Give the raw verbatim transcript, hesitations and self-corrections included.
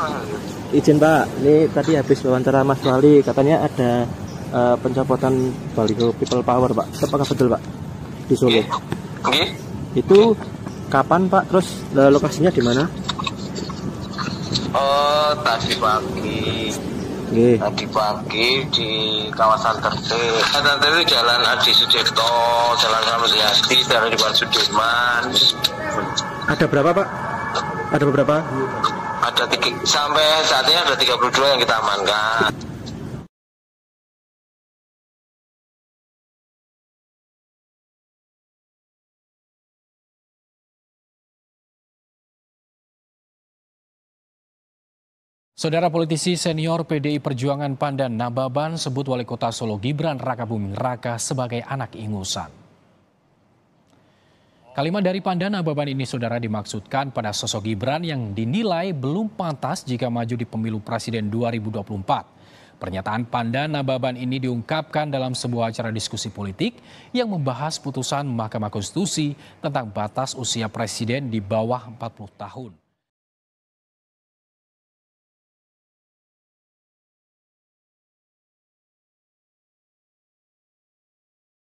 Izin Pak, ini tadi habis wawancara Mas Wali, katanya ada uh, pencopotan baliho People Power Pak. Apakah betul Pak di Solo? Oke. Itu kapan Pak? Terus uh, lokasinya di mana? Oh, tadi pagi. Oke. Tadi pagi di kawasan Tertib. Kawasan Tertib Jalan Adi Sucipto, Jalan Ramadjati, Jalan Iwan Sudirman. Ada berapa Pak? Ada beberapa? Ada tiga, sampai saat ini ada tiga puluh dua yang kita amankan. Saudara politisi senior P D I Perjuangan Pandan Nababan sebut Wali Kota Solo Gibran Rakabuming Raka sebagai anak ingusan. Kalimat dari Pandan Nababan ini saudara dimaksudkan pada sosok Gibran yang dinilai belum pantas jika maju di pemilu presiden dua ribu dua puluh empat. Pernyataan Pandan Nababan ini diungkapkan dalam sebuah acara diskusi politik yang membahas putusan Mahkamah Konstitusi tentang batas usia presiden di bawah empat puluh tahun.